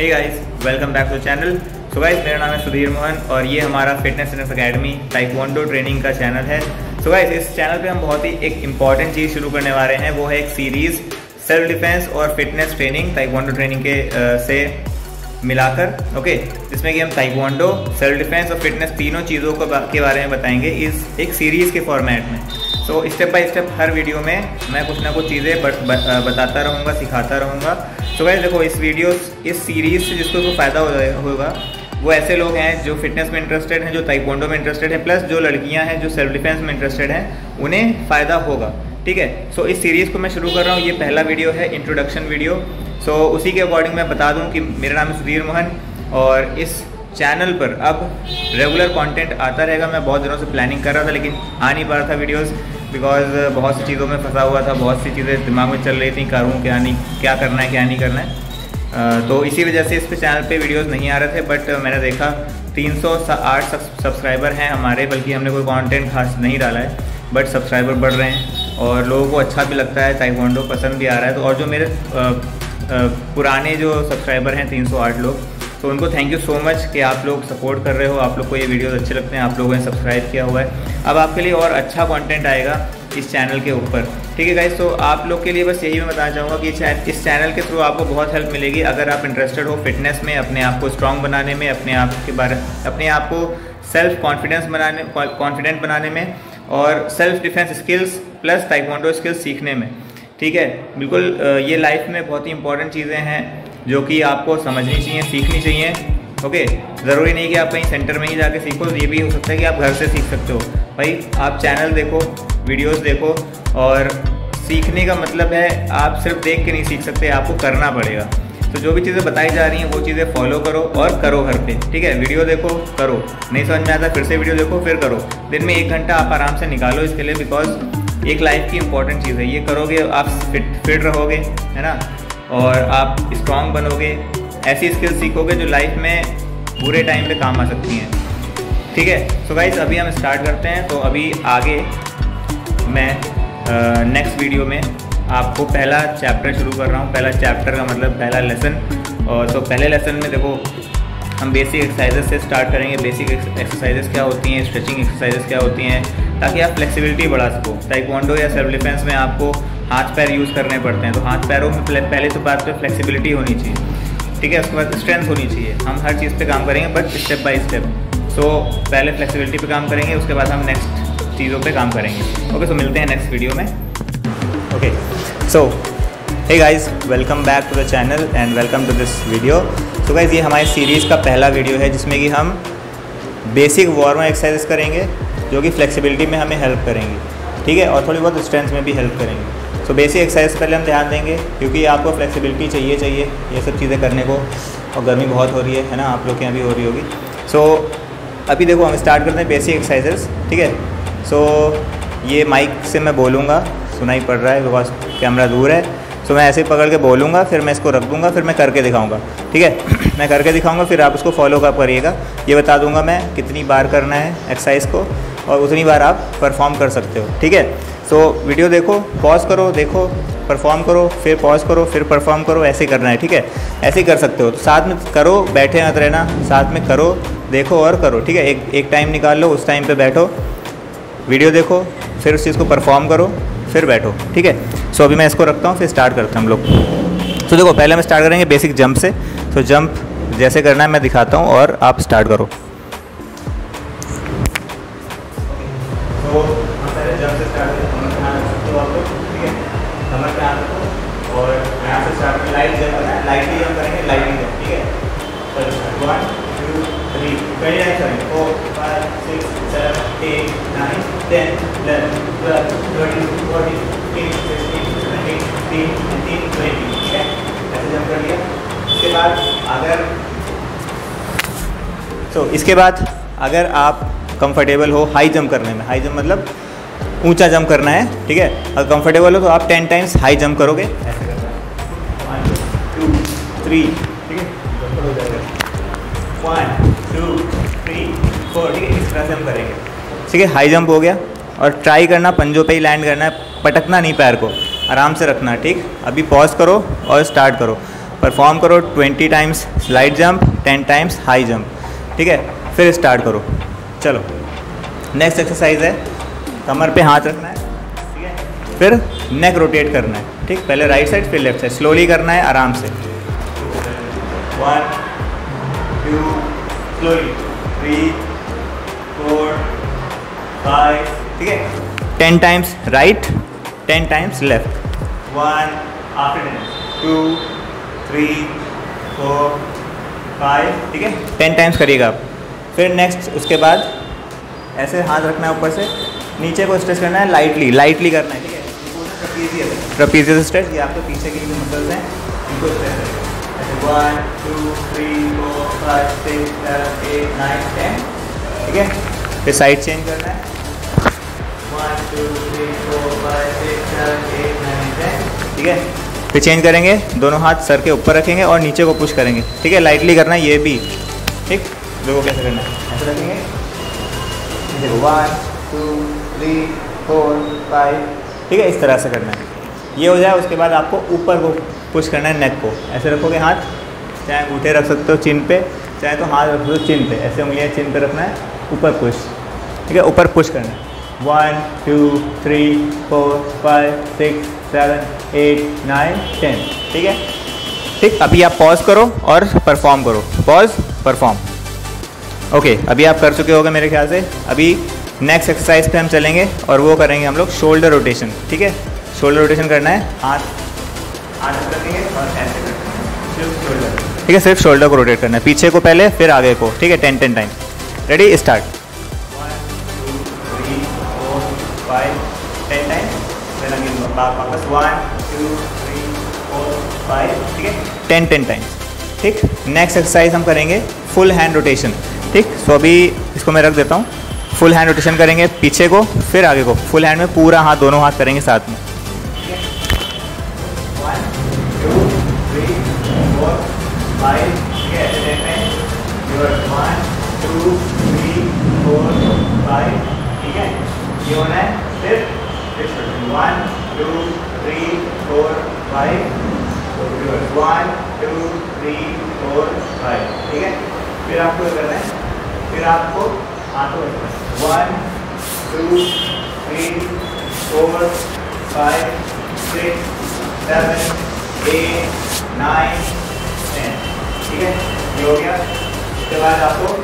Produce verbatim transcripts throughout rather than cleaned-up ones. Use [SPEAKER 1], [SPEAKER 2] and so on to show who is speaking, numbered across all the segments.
[SPEAKER 1] Hey guys, welcome back to channel. So guys, मेरा नाम है सुधीर मोहन और ये हमारा fitness fitness academy taekwondo training का चैनल है। सो गाइस, इस चैनल पे हम बहुत ही एक इम्पॉर्टेंट चीज़ शुरू करने वाले हैं, वो है एक सीरीज़ सेल्फ डिफेंस और फिटनेस ट्रेनिंग ताइक्वांडो ट्रेनिंग के आ, से मिलाकर, ओके, जिसमें कि हम ताइक्वांडो, सेल्फ डिफेंस और फिटनेस तीनों चीज़ों को के बारे में बताएंगे इस एक सीरीज़ के फॉर्मेट में। सो स्टेप बाय स्टेप हर वीडियो में मैं कुछ ना कुछ चीज़ें बताता रहूँगा, सिखाता रहूँगा। सो गाइस देखो, इस वीडियो इस सीरीज़ से जिसको तो फ़ायदा होगा वो ऐसे लोग हैं जो फिटनेस में इंटरेस्टेड हैं, जो ताइक्वांडो में इंटरेस्टेड हैं, प्लस जो लड़कियां हैं जो सेल्फ डिफेंस में इंटरेस्टेड हैं, उन्हें फ़ायदा होगा। ठीक है, सो इस सीरीज़ को मैं शुरू कर रहा हूँ। ये पहला वीडियो है, इंट्रोडक्शन वीडियो। सो उसी के अकॉर्डिंग मैं बता दूँ कि मेरा नाम है सुधीर मोहन और इस चैनल पर अब रेगुलर कंटेंट आता रहेगा। मैं बहुत दिनों से प्लानिंग कर रहा था लेकिन आ नहीं पा रहा था वीडियोस, बिकॉज बहुत सी चीज़ों में फंसा हुआ था, बहुत सी चीज़ें दिमाग में चल रही थी, करूँ क्या नहीं, क्या करना है क्या नहीं करना है। uh, तो इसी वजह से इस पे चैनल पे वीडियोस नहीं आ रहे थे। बट uh, मैंने देखा तीन सौ आठ सब्सक्राइबर हैं हमारे, बल्कि हमने कोई कंटेंट खास नहीं डाला है, बट सब्सक्राइबर बढ़ रहे हैं और लोगों को अच्छा भी लगता है, ताइक्वांडो पसंद भी आ रहा है। तो और जो मेरे uh, uh, पुराने जो सब्सक्राइबर हैं तीन सौ आठ लोग, तो उनको थैंक यू सो मच कि आप लोग सपोर्ट कर रहे हो, आप लोग को ये वीडियोस अच्छे लगते हैं, आप लोगों ने सब्सक्राइब किया हुआ है। अब आपके लिए और अच्छा कंटेंट आएगा इस चैनल के ऊपर। ठीक है गाइस, तो आप लोग के लिए बस यही मैं बताना चाहूँगा कि इस चैनल के थ्रू आपको बहुत हेल्प मिलेगी अगर आप इंटरेस्टेड हो फिटनेस में, अपने आप को स्ट्रॉन्ग बनाने में, अपने आप के बारे अपने आप को सेल्फ कॉन्फिडेंस बनाने कॉन्फिडेंट बनाने में और self defence skills plus taekwondo skills सीखने में। ठीक है, बिल्कुल ये लाइफ में बहुत ही इंपॉर्टेंट चीज़ें हैं जो कि आपको समझनी चाहिए, सीखनी चाहिए। ओके, ज़रूरी नहीं कि आप कहीं सेंटर में ही जाके सीखो, ये भी हो सकता है कि आप घर से सीख सकते हो। भाई आप चैनल देखो, वीडियोस देखो, और सीखने का मतलब है आप सिर्फ देख के नहीं सीख सकते, आपको करना पड़ेगा। तो जो भी चीज़ें बताई जा रही हैं वो चीज़ें फॉलो करो और करो घर पे। ठीक है, वीडियो देखो, करो, नहीं समझ में आता फिर से वीडियो देखो, फिर करो। दिन में एक घंटा आप आराम से निकालो इसके लिए, बिकॉज एक लाइफ की इंपॉर्टेंट चीज़ है। ये करोगे आप फिट फिट रहोगे, है ना, और आप स्ट्रॉन्ग बनोगे, ऐसी स्किल सीखोगे जो लाइफ में पूरे टाइम पे काम आ सकती हैं। ठीक है, सो गाइस अभी हम स्टार्ट करते हैं। तो अभी आगे मैं नेक्स्ट वीडियो में आपको पहला चैप्टर शुरू कर रहा हूँ। पहला चैप्टर का मतलब पहला लेसन। और तो पहले लेसन में देखो हम बेसिक एक्सरसाइजेस से स्टार्ट करेंगे। बेसिक एक्सरसाइजेस क्या होती हैं, स्ट्रेचिंग एक्सरसाइजेस क्या होती हैं, ताकि आप फ्लेक्सिबिलिटी बढ़ा सको। ताइक्वांडो या सेल्फ डिफेंस में आपको हाथ पैर यूज़ करने पड़ते हैं, तो हाथ पैरों में पहले तो बात पे फ्लेक्सिबिलिटी होनी चाहिए। ठीक है, उसके बाद स्ट्रेंथ होनी चाहिए। हम हर चीज़ पे काम करेंगे but step by step. So पहले फ्लेक्सिबिलिटी पे काम करेंगे, उसके बाद हम नेक्स्ट चीज़ों पे काम करेंगे। ओके, सो मिलते हैं नेक्स्ट वीडियो में। Okay, so hey guys, welcome back to the channel and welcome to this video. So guys, ये हमारी सीरीज़ का पहला वीडियो है जिसमें कि हम बेसिक वार्म एक्सरसाइज करेंगे जो कि फ्लेक्सिबिलिटी में हमें हेल्प करेंगे। ठीक है, और थोड़ी बहुत स्ट्रेंथ में भी हेल्प करेंगे। सो बेसिक एक्सरसाइज पहले हम ध्यान देंगे, क्योंकि आपको फ्लेक्सिबिलिटी चाहिए चाहिए ये सब चीज़ें करने को, और गर्मी बहुत हो रही है है ना, आप लोग के यहाँ भी हो रही होगी। सो so, अभी देखो हम स्टार्ट करते हैं बेसिक एक्सरसाइजेस। ठीक है, सो so, ये माइक से मैं बोलूँगा, सुनाई पड़ रहा है बिकॉज कैमरा दूर है। सो so, मैं ऐसे ही पकड़ के बोलूँगा, फिर मैं इसको रख दूँगा, फिर मैं करके दिखाऊँगा। ठीक है, मैं करके दिखाऊँगा, फिर आप उसको फॉलो कर करिएगा। ये बता दूँगा मैं कितनी बार करना है एक्सरसाइज को, और उतनी बार आप परफॉर्म कर सकते हो। ठीक है, सो so, वीडियो देखो, पॉज करो, देखो, परफॉर्म करो, फिर पॉज करो, फिर परफॉर्म करो, ऐसे करना है। ठीक है, ऐसे ही कर सकते हो। तो साथ में करो, बैठे मत रहना, साथ में करो, देखो और करो। ठीक है, एक एक टाइम निकाल लो, उस टाइम पे बैठो, वीडियो देखो, फिर उस चीज़ को परफॉर्म करो, फिर बैठो। ठीक है, सो so, अभी मैं इसको रखता हूँ, फिर स्टार्ट करते हैं हम लोग। तो देखो पहले हम स्टार्ट करेंगे बेसिक जंप से। तो जंप जैसे करना है मैं दिखाता हूँ और आप स्टार्ट करो। तो हम पहले जंप से स्टार्ट करें, कमर पे हाथ रख सकते हो आप लोग। ठीक है, कमर पे हाथ रखो और यहाँ से स्टार्ट करें। लाइट जंप करना है, लाइटली जंप करेंगे, लाइटली जंप। ठीक है, चलो वन टू थ्री, कई टाइम करेंगे, four five six seven eight nine ten eleven twelve thirteen fourteen fifteen sixteen seventeen eighteen nineteen twenty. ठीक है, ऐसे जंप कर लिया। इसके बाद अगर तो इसके बाद अगर आप कंफर्टेबल हो हाई जंप करने में, हाई जंप मतलब ऊंचा जंप करना है। ठीक है, अगर कंफर्टेबल हो तो आप टेन टाइम्स हाई जंप करोगे, ऐसे करना है। वन टू थ्री, ठीक है, हो जाएगा। वन टू थ्री फोर, ठीक है, इस तरह से हम करेंगे। ठीक है, हाई जंप हो गया। और ट्राई करना पंजों पे ही लैंड करना है, पटकना नहीं, पैर को आराम से रखना। ठीक, अभी पॉज करो और स्टार्ट करो। परफॉर्म करो twenty times slide jump, ten times high jump, ठीक है। फिर स्टार्ट करो। चलो नेक्स्ट एक्सरसाइज है, कमर पे हाथ रखना है, ठीक है। फिर नेक रोटेट करना है, ठीक। पहले राइट साइड फिर लेफ्ट साइड, स्लोली करना है, आराम से। One two slowly, three four five, ठीक है। Ten times right, ten times left. One after ten, two three four five, ठीक है। टेन टाइम्स करिएगा आप। फिर नेक्स्ट उसके बाद ऐसे हाथ रखना है ऊपर से, नीचे को स्ट्रेच करना है, लाइटली लाइटली करना है, ठीक है। ट्रेपीजियस स्ट्रेच, ये आपके पीछे की जो मसल्स हैं इनको स्ट्रेच करें। ऐसे one two three four five six seven eight nine ten, ठीक है। फिर साइड चेंज करना है, one two three four five six seven eight nine ten, ठीक है। फिर चेंज करेंगे, दोनों हाथ सर के ऊपर रखेंगे और नीचे को पुश करेंगे, ठीक है। लाइटली करना है ये भी, ठीक। देखो कैसे करना है, ऐसे रखेंगे, one two three four five, ठीक है। इस तरह से करना है। ये हो जाए उसके बाद आपको ऊपर को पुश करना है, नेक को ऐसे रखोगे हाथ, चाहे अंगूठे रख सकते हो चिन पे, चाहे तो हाथ रख सकते हो चिन पे, ऐसे उंगलियां चिन पे रखना है, ऊपर पुश, ठीक है। ऊपर पुश करना है, one two three four five six seven eight nine ten, ठीक है, ठीक। अभी आप पॉज करो और परफॉर्म करो, पॉज परफॉर्म। ओके okay, अभी आप कर चुके होंगे मेरे ख्याल से। अभी नेक्स्ट एक्सरसाइज पे हम चलेंगे और वो करेंगे हम लोग शोल्डर रोटेशन, ठीक है। शोल्डर रोटेशन करना है, हाथ हाथ रखेंगे और ऐसे करेंगे, सिर्फ शोल्डर, ठीक है। सिर्फ शोल्डर को रोटेट करना है, पीछे को पहले फिर आगे को, ठीक है। Ten ten time. Ready, start. One two three four five ten time, फिर अगेन वापस one two three four five, ठीक है। टेन टेन टाइम्स, ठीक। नेक्स्ट एक्सरसाइज हम करेंगे फुल हैंड रोटेशन, ठीक। सो अभी इसको मैं रख देता हूँ। फुल हैंड रोटेशन करेंगे, पीछे को फिर आगे को, फुल हैंड में पूरा हाथ, दोनों हाथ करेंगे साथ में, one two three four five, ठीक है। One two three four five, ठीक है। ये होना है, फिर one two three four five, one two three four five, ठीक है। फिर आपको करना है, फिर आपको हाथों one two three four five six seven eight nine ten, ठीक है। ये हो गया। उसके बाद आपको,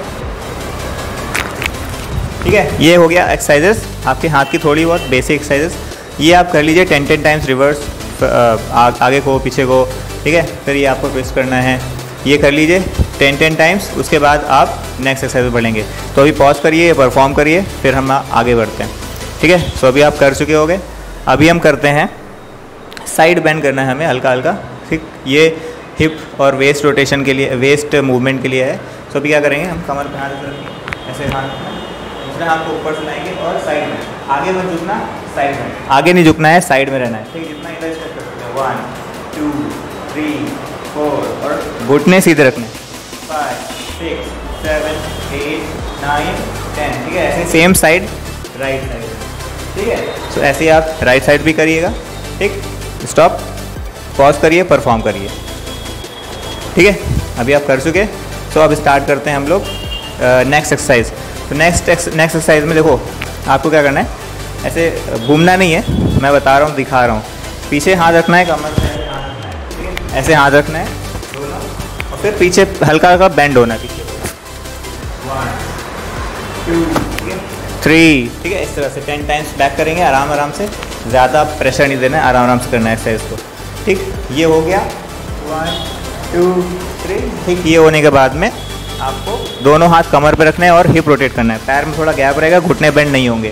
[SPEAKER 1] ठीक है, ये हो गया एक्सरसाइजेस आपके हाथ की, थोड़ी बहुत बेसिक एक्सरसाइजेस। ये आप कर लीजिए टेन टेन टाइम्स रिवर्स, आ, आगे को पीछे को, ठीक है। फिर ये आपको ट्विस्ट करना है, ये कर लीजिए टेन टेन टाइम्स। उसके बाद आप नेक्स्ट एक्सरसाइज बढ़ेंगे। तो अभी पॉज करिए, परफॉर्म करिए, फिर हम आगे बढ़ते हैं, ठीक है। सो अभी आप कर चुके होंगे। अभी हम करते हैं साइड बेंड करना है हमें हल्का हल्का, ठीक। ये हिप और वेस्ट रोटेशन के लिए, वेस्ट मूवमेंट के लिए है। सो अभी क्या करेंगे, हम कमर पे हाथ रखेंगे, ऐसे हाथ, दूसरे हाथ को ऊपर से लाएंगे और साइड में, आगे मत झुकना, साइड में, आगे नहीं झुकना है, साइड में रहना है, ठीक। जितना इधर स्टेप कर सकते हैं, वन टू थ्री फोर, और घुटने सीधे रखने, five six seven eight nine ten, ठीक है। ऐसे सेम साइड राइट साइड, ठीक है। सो ऐसे ही आप राइट साइड भी करिएगा, ठीक। स्टॉप, पॉज करिए, परफॉर्म करिए, ठीक है। अभी आप कर चुके। सो अब स्टार्ट करते हैं हम लोग नेक्स्ट एक्सरसाइज। तो नेक्स्ट नेक्स्ट एक्सरसाइज में देखो आपको क्या करना है, ऐसे घूमना नहीं है, मैं बता रहा हूँ, दिखा रहा हूँ। पीछे हाथ रखना है, कमर पे हाथ रखना है, ठीक है। ऐसे हाथ रखना है दोनों, और फिर पीछे हल्का हल्का बेंड होना है पीछे, वन टू, ठीक है, थ्री, ठीक है। इस तरह से टेन टाइम्स बैक करेंगे, आराम आराम से, ज़्यादा प्रेशर नहीं देना है, आराम आराम से करना है एक्सरसाइज को, ठीक। ये हो गया, वन टू थ्री, ठीक। ये होने के बाद में आपको दोनों हाथ कमर पे रखने हैं और हिप रोटेट करना है। पैर में थोड़ा गैप रहेगा, घुटने बेंड नहीं होंगे।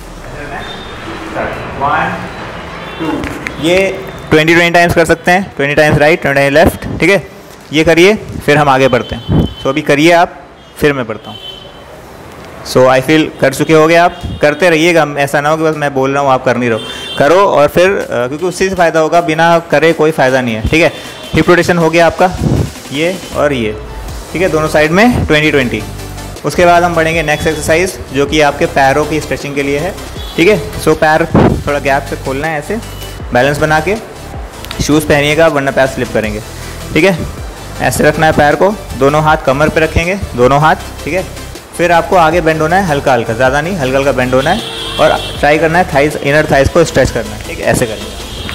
[SPEAKER 1] वन टू, ये ट्वेंटी ट्वेंटी टाइम्स कर सकते हैं, twenty times right, twenty times left, ठीक है। ये करिए, फिर हम आगे बढ़ते हैं। सो अभी करिए आप, फिर मैं बढ़ता हूँ। सो आई फील कर चुके होगे आप, करते रहिएगा, ऐसा ना हो कि बस मैं बोल रहा हूँ आप कर नहीं रहो, करो। और फिर क्योंकि उससे फ़ायदा होगा, बिना करे कोई फ़ायदा नहीं है, ठीक है। हिप रोटेशन हो गया आपका, ये और ये, ठीक है, दोनों साइड में ट्वेंटी ट्वेंटी। उसके बाद हम बढ़ेंगे नेक्स्ट एक्सरसाइज, जो कि आपके पैरों की स्ट्रेचिंग के लिए है, ठीक है। सो पैर थोड़ा गैप से खोलना है, ऐसे बैलेंस बना के, शूज़ पहनिएगा वरना पैर स्लिप करेंगे, ठीक है। ऐसे रखना है पैर को, दोनों हाथ कमर पे रखेंगे, दोनों हाथ, ठीक है। फिर आपको आगे बेंड होना है हल्का हल्का, ज़्यादा नहीं, हल्का हल्का बेंड होना है और ट्राई करना है थाइज, इनर थाइज को स्ट्रेच करना है, ठीक है। ऐसे करेंगे,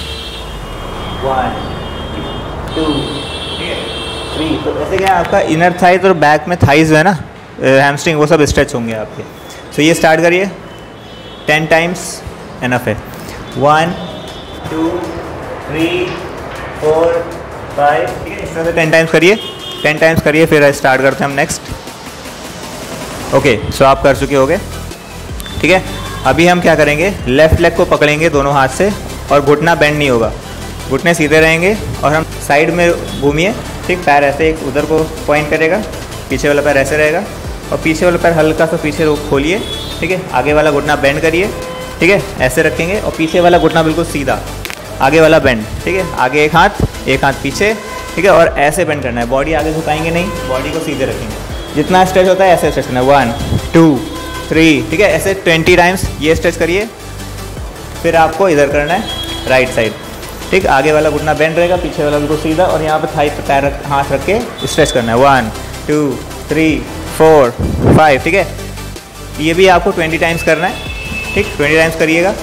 [SPEAKER 1] वन टू, ठीक है, थ्री। तो ऐसे क्या आपका इनर थाइज और बैक में थाइज जो है ना, हैमस्ट्रिंग, वो सब स्ट्रेच होंगे आपके। सो ये स्टार्ट करिए, टेन टाइम्स एनफ है। One two three four five, ठीक है। इस तरह से टेन टाइम्स करिए, टेन टाइम्स करिए, फिर स्टार्ट करते हैं हम नेक्स्ट। ओके, सो आप कर चुके होगे, ठीक है। अभी हम क्या करेंगे, लेफ्ट लेग को पकड़ेंगे दोनों हाथ से और घुटना बेंड नहीं होगा, घुटने सीधे रहेंगे और हम साइड में घूमिए, ठीक। पैर ऐसे एक उधर को पॉइंट करेगा, पीछे वाला पैर ऐसे रहेगा और पीछे वाला पैर हल्का सा पीछे खोलिए, ठीक है। आगे वाला घुटना बेंड करिए, ठीक है, ऐसे रखेंगे और पीछे वाला घुटना बिल्कुल सीधा, आगे वाला बेंड, ठीक है। आगे एक हाथ, एक हाथ पीछे, ठीक है, और ऐसे बेंड करना है। बॉडी आगे झुकाएंगे नहीं, बॉडी को सीधे रखेंगे, जितना स्ट्रेच होता है ऐसे स्ट्रेच करना है। वन टू थ्री, ठीक है, ऐसे ट्वेंटी टाइम्स ये स्ट्रेच करिए। फिर आपको इधर करना है राइट साइड, ठीक। आगे वाला घुटना बेंड रहेगा, पीछे वाला बिल्कुल सीधा और यहाँ पे थाई पे पैर हाथ रख के स्ट्रेच करना है। One two three four five, ठीक है। ये भी आपको ट्वेंटी टाइम्स करना है, ठीक, ट्वेंटी टाइम्स करिएगा।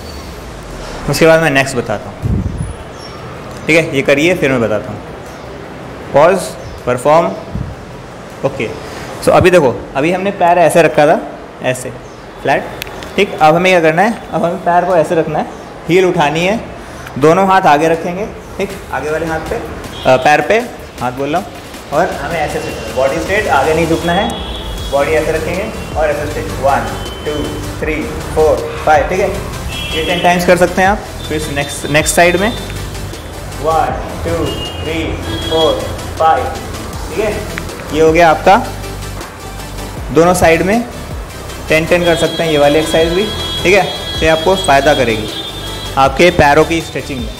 [SPEAKER 1] उसके बाद मैं नेक्स्ट बताता हूँ, ठीक है। ये करिए, फिर मैं बताता हूँ। Pause, perform, okay. सो अभी देखो, अभी हमने पैर ऐसे रखा था, ऐसे फ्लैट, ठीक। अब हमें क्या करना है, अब हमें पैर को ऐसे रखना है, हील उठानी है, दोनों हाथ आगे रखेंगे, ठीक, आगे वाले हाथ पे, आ, पैर पे हाथ बोल रहा हूँ, और हमें ऐसे से बॉडी स्ट्रेट, आगे नहीं झुकना है, बॉडी ऐसे रखेंगे और ऐसे straight. One two three four five, ठीक है। ये टेन टाइम्स कर सकते हैं आप। फिर नेक्स्ट नेक्स्ट साइड में one two three four five, ठीक है। ये हो गया आपका, दोनों साइड में टेन टेन कर सकते हैं, ये वाली एक्सरसाइज भी, ठीक है। ये आपको फ़ायदा करेगी आपके पैरों की स्ट्रेचिंग में,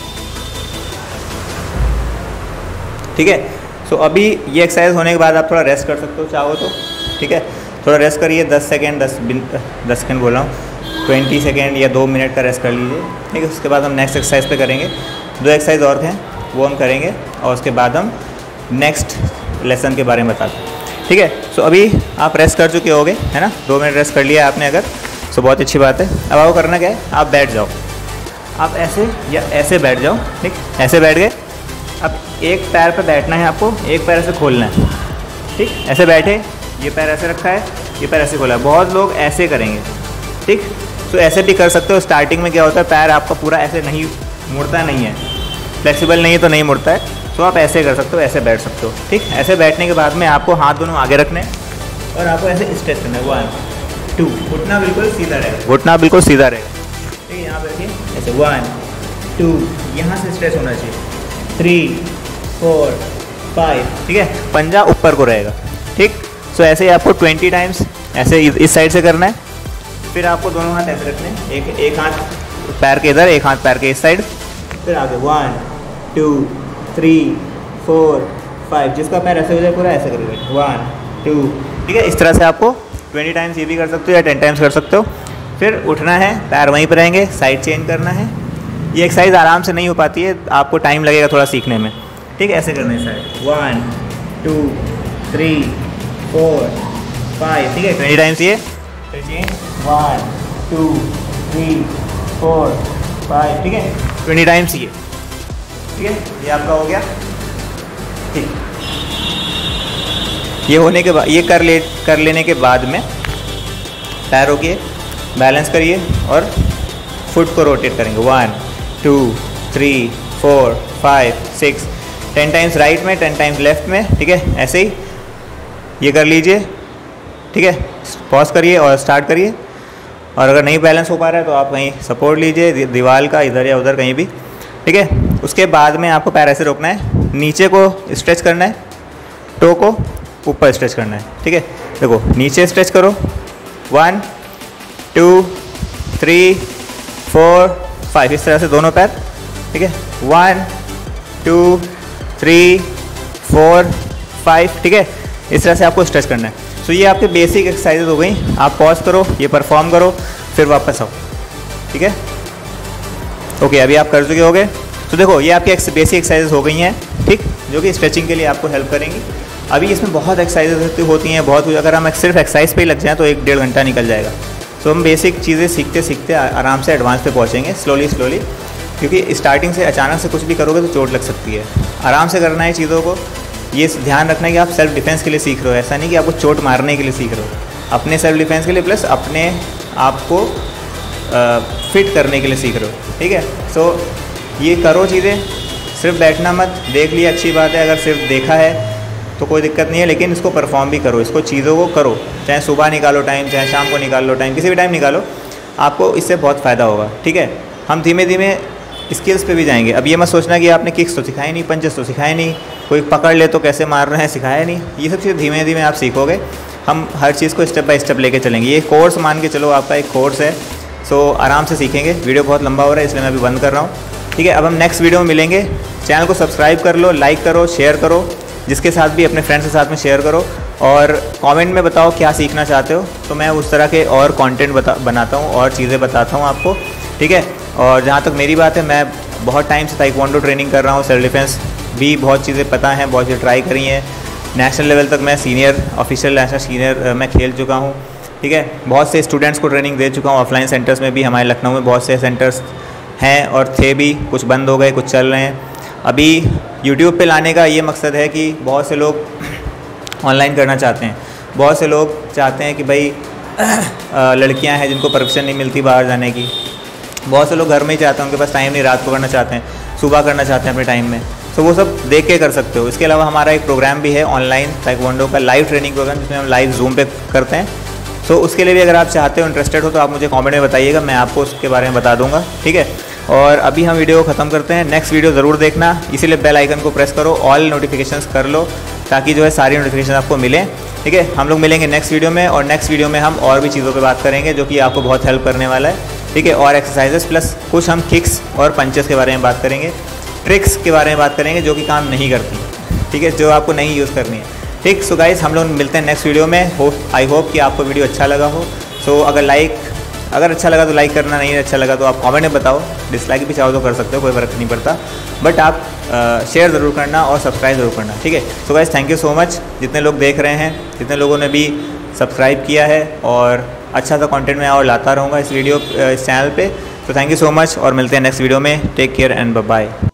[SPEAKER 1] ठीक है। सो अभी ये एक्सरसाइज होने के बाद आप थोड़ा रेस्ट कर सकते हो चाहो तो, ठीक है। थोड़ा रेस्ट करिए, दस सेकेंड, दस दस सेकेंड बोल रहा हूँ, ट्वेंटी सेकेंड या दो मिनट का रेस्ट कर लीजिए, ठीक है। उसके बाद हम नेक्स्ट एक्सरसाइज पे करेंगे, दो एक्सरसाइज और हैं वो हम करेंगे और उसके बाद हम नेक्स्ट लेसन के बारे में बताते हैं, ठीक है। सो अभी आप रेस्ट कर चुके होगे, है ना, दो मिनट रेस्ट कर लिया आपने अगर, सो बहुत अच्छी बात है। अब आपको करना क्या है, आप बैठ जाओ, आप ऐसे या ऐसे बैठ जाओ, ठीक, ऐसे बैठ गए। अब एक पैर पे बैठना है आपको, एक पैर ऐसे खोलना है, ठीक, ऐसे बैठे, ये पैर ऐसे रखा है, ये पैर ऐसे खोला है। बहुत लोग ऐसे करेंगे, ठीक। तो ऐसे भी कर सकते हो। स्टार्टिंग में क्या होता है, पैर आपका पूरा ऐसे नहीं मुड़ता नहीं है, फ्लेक्सिबल नहीं है तो नहीं मुड़ता है, तो आप ऐसे कर सकते हो, ऐसे बैठ सकते हो, ठीक। ऐसे बैठने के बाद में आपको हाथ दोनों आगे रखने हैं और आपको ऐसे स्ट्रेच करना है। वन टू, घुटना बिल्कुल सीधा रहेगा, घुटना बिल्कुल सीधा रहेगा, ठीक है। यहाँ पे रखिए ऐसे, वन टू, यहाँ से स्ट्रेच होना चाहिए, थ्री फोर फाइव, ठीक है। पंजा ऊपर को रहेगा, ठीक। सो ऐसे ही आपको ट्वेंटी टाइम्स ऐसे इस साइड से करना है। फिर आपको दोनों हाथ ऐसे रखने हैं, एक एक हाथ पैर के इधर, एक हाथ पैर के इस साइड, फिर आगे one two three four five, जिसका पैर ऐसे हो जाए पूरा ऐसे करेंगे, वन टू, ठीक है। इस तरह से आपको ट्वेंटी टाइम्स ये भी कर सकते हो या टेन टाइम्स कर सकते हो। फिर उठना है, पैर वहीं पर रहेंगे, साइड चेंज करना है। ये एक्सरसाइज आराम से नहीं हो पाती है, आपको टाइम लगेगा थोड़ा सीखने में, ठीक है। ऐसे करना है side, one two three four five, ठीक है, ट्वेंटी टाइम्स ये, फिर change, one two three four five, ठीक है, ट्वेंटी टाइम्स ये, ठीक है। ये आपका हो गया, ठीक। ये होने के बाद, ये कर ले कर लेने के बाद में पैर रोकिए, बैलेंस करिए और फुट को रोटेट करेंगे। One two three four five six, ten times right में, टेन टाइम्स लेफ्ट में, ठीक है। ऐसे ही ये कर लीजिए, ठीक है। पॉज करिए और स्टार्ट करिए। और अगर नहीं बैलेंस हो पा रहा है तो आप कहीं सपोर्ट लीजिए, दीवार का, इधर या उधर कहीं भी, ठीक है। उसके बाद में आपको पैर ऐसे रोकना है, नीचे को स्ट्रेच करना है, टो को ऊपर स्ट्रेच करना है, ठीक है। देखो नीचे स्ट्रेच करो, one two three four five, इस तरह से दोनों पैर, ठीक है। One two three four five, ठीक है। इस तरह से आपको स्ट्रेच करना है। सो so, ये आपके बेसिक एक्सरसाइजेज हो गई। आप पॉज करो, ये परफॉर्म करो, फिर वापस आओ, ठीक है। ओके, अभी आप कर चुके होगे। तो देखो ये आपकी बेसिक एक्सरसाइजेज हो गई हैं, ठीक, जो कि स्ट्रेचिंग के लिए आपको हेल्प करेंगी। अभी इसमें बहुत एक्सरसाइजेज होती हैं, बहुत कुछ, अगर हम सिर्फ एक्सरसाइज पे ही लग जाएँ तो एक डेढ़ घंटा निकल जाएगा। तो हम बेसिक चीज़ें सीखते सीखते आराम से एडवांस पे पहुँचेंगे, स्लोली स्लोली, क्योंकि स्टार्टिंग से अचानक से कुछ भी करोगे तो चोट लग सकती है। आराम से करना है चीज़ों को, ये ध्यान रखना है कि आप सेल्फ डिफेंस के लिए सीख रहे हो, ऐसा नहीं कि आपको चोट मारने के लिए सीख रहे हो, अपने सेल्फ डिफेंस के लिए प्लस अपने आप को फिट करने के लिए सीख रहे हो, ठीक है। सो ये करो चीज़ें, सिर्फ बैठना मत, देख लिया अच्छी बात है, अगर सिर्फ देखा है तो कोई दिक्कत नहीं है, लेकिन इसको परफॉर्म भी करो, इसको चीज़ों को करो, चाहे सुबह निकालो टाइम, चाहे शाम को निकाल लो टाइम, किसी भी टाइम निकालो, आपको इससे बहुत फ़ायदा होगा, ठीक है। हम धीमे धीमे स्किल्स पे भी जाएंगे। अब ये मत सोचना कि आपने किक्स तो सिखाए नहीं, पंचेस तो सिखाए नहीं, कोई पकड़ ले तो कैसे मार रहे हैं सिखाया नहीं, ये सब चीज़ धीमे धीमे आप सीखोगे। हम हर चीज़ को स्टेप बाय स्टेप लेके चलेंगे, ये कोर्स मान के चलो, आपका एक कोर्स है, सो आराम से सीखेंगे। वीडियो बहुत लंबा हो रहा है इसलिए मैं अभी बंद कर रहा हूँ, ठीक है। अब हम नेक्स्ट वीडियो में मिलेंगे। चैनल को सब्सक्राइब कर लो, लाइक करो, शेयर करो, जिसके साथ भी अपने फ्रेंड्स के साथ में शेयर करो, और कमेंट में बताओ क्या सीखना चाहते हो, तो मैं उस तरह के और कंटेंट बता बनाता हूँ और चीज़ें बताता हूँ आपको, ठीक है। और जहाँ तक मेरी बात है, मैं बहुत टाइम से ताइक्वांडो ट्रेनिंग कर रहा हूँ, सेल्फ डिफेंस भी बहुत चीज़ें पता हैं, बहुत चीज़ें ट्राई करी हैं, नेशनल लेवल तक मैं सीनियर ऑफिशियल नेशनल सीनियर मैं खेल चुका हूँ, ठीक है। बहुत से स्टूडेंट्स को ट्रेनिंग दे चुका हूँ, ऑफलाइन सेंटर्स में भी, हमारे लखनऊ में बहुत से सेंटर्स हैं और थे भी, कुछ बंद हो गए, कुछ चल रहे हैं। अभी यूट्यूब पे लाने का ये मकसद है कि बहुत से लोग ऑनलाइन करना चाहते हैं, बहुत से लोग चाहते हैं कि भाई लड़कियां हैं जिनको परमिशन नहीं मिलती बाहर जाने की, बहुत से लोग घर में ही चाहते हैं, उनके पास टाइम नहीं, रात को करना चाहते हैं, सुबह करना चाहते हैं अपने टाइम में, तो वो सब देख के कर सकते हो। इसके अलावा हमारा एक प्रोग्राम भी है ऑनलाइन ताइक्वांडो का लाइव ट्रेनिंग प्रोग्राम, जिसमें हम लाइव जूम पे करते हैं। तो उसके लिए भी अगर आप चाहते हो, इंटरेस्टेड हो, तो आप मुझे कमेंट में बताइएगा, मैं आपको उसके बारे में बता दूंगा, ठीक है। और अभी हम वीडियो को ख़त्म करते हैं, नेक्स्ट वीडियो ज़रूर देखना, इसीलिए बेल आइकन को प्रेस करो, ऑल नोटिफिकेशंस कर लो, ताकि जो है सारी नोटिफिकेशन आपको मिले, ठीक है। हम लोग मिलेंगे नेक्स्ट वीडियो में, और नेक्स्ट वीडियो में हम और भी चीज़ों पे बात करेंगे जो कि आपको बहुत हेल्प करने वाला है, ठीक है। और एक्सरसाइजेस प्लस कुछ हम किक्स और पंचेस के बारे में बात करेंगे, ट्रिक्स के बारे में बात करेंगे जो कि काम नहीं करती, ठीक है, जो आपको नहीं यूज़ करनी है, ठीक। सो गाइस, हम लोग मिलते हैं नेक्स्ट वीडियो में। होप आई होप कि आपको वीडियो अच्छा लगा हो। सो अगर लाइक अगर अच्छा लगा तो लाइक करना, नहीं अच्छा लगा तो आप कमेंट में बताओ, डिसलाइक भी चाहो तो कर सकते हो, कोई फ़र्क नहीं पड़ता, बट आप शेयर ज़रूर करना और सब्सक्राइब ज़रूर करना, ठीक है। So guys, thank you so much, जितने लोग देख रहे हैं, जितने लोगों ने भी सब्सक्राइब किया है, और अच्छा सा कंटेंट मैं और लाता रहूँगा इस वीडियो इस चैनल पे। तो थैंक यू सो मच, और मिलते हैं नेक्स्ट वीडियो में। Take care and bye bye.